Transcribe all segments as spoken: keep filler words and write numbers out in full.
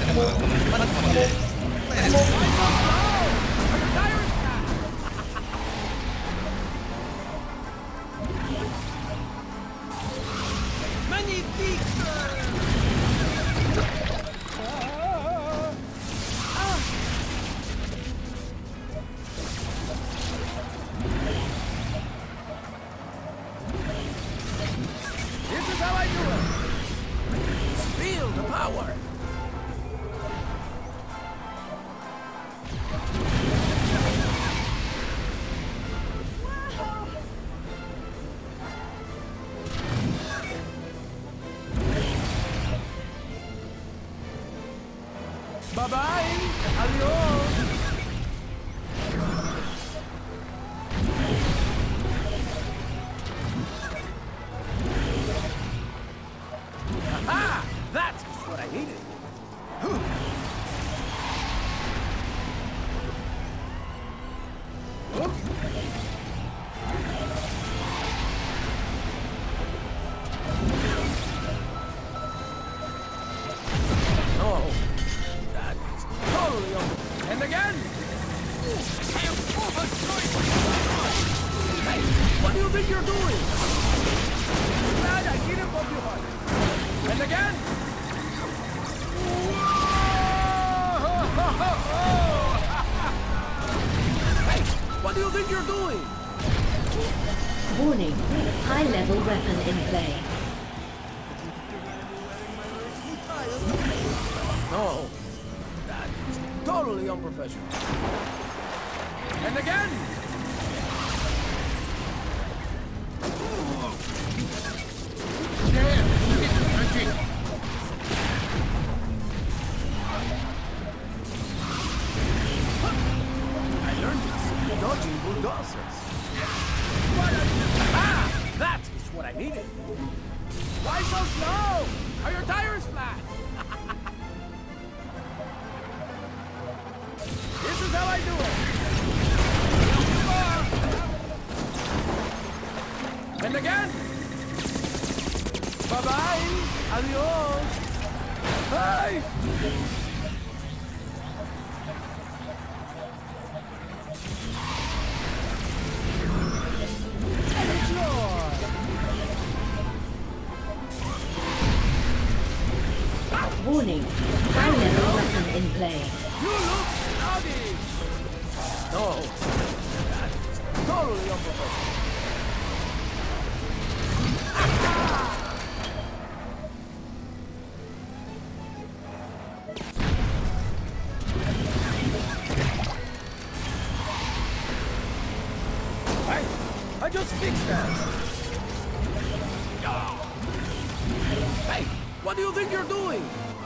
Bye-bye! Adios! Aha! That is what I needed! And again! I am overjoyed! Hey, what do you think you're doing? Glad I didn't pop you hard. And again! Hey, what do you think you're doing? Warning, high-level weapon in play. No. Totally unprofessional. And again! I learned this. Dodging bulldozers. Ah! That is what I needed. Why so slow? Are your tires flat? This is how I do it. And again. Bye-bye. Adios. Bye. Warning, high-level weapon in play. You look snobby! No, that's totally unprofessional. I, I just fixed that. Hey, what do you think you're doing?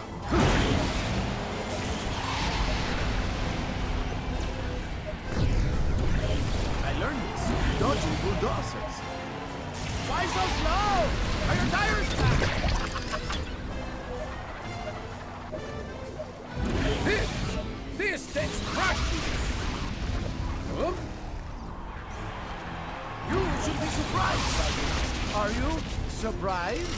Dodging bulldozers. Why so slow? Are your tires flat? This, this takes practice. Huh? You should be surprised by this. Are you surprised?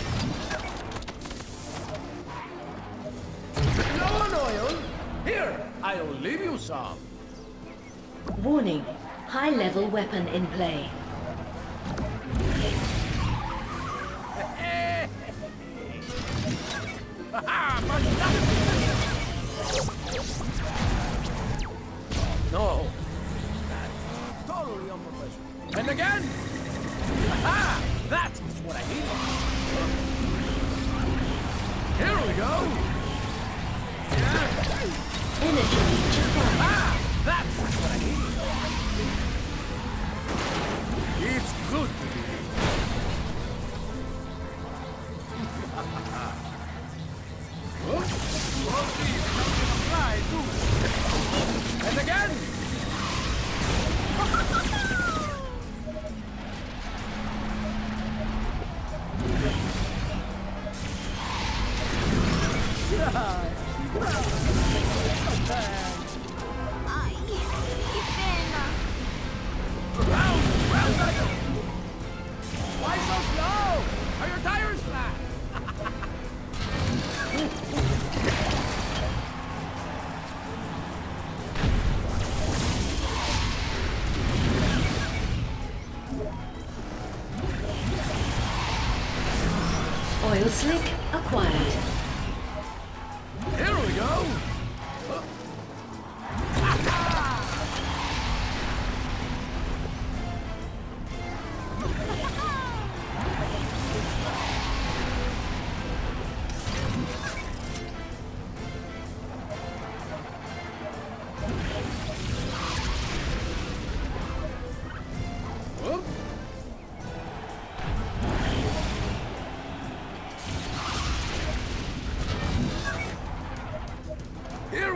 Low on oil. Here, I'll leave you some. Warning. High-level weapon in play. No. That's totally unprofessional. And again! Aha! That is what I need. Here we go! Energy to fire. Ah! That is what I need. It's good to be here. Fly, too. And again! Round, round, round. Why so slow? Are your tires flat?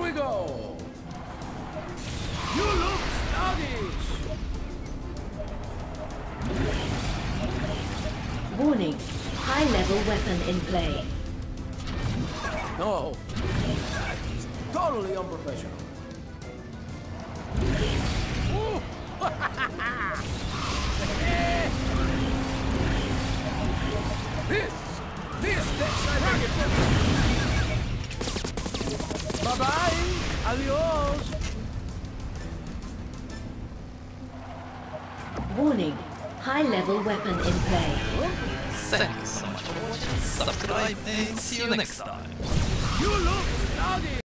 we go! You look sluggish! Warning. High-level weapon in play. No. That is totally unprofessional. Ooh. This! This takes my target for me! Bye-bye! Adios! Warning. High-level weapon in play. Thank you so much for watching. Subscribe and see you next time. You look sluggish!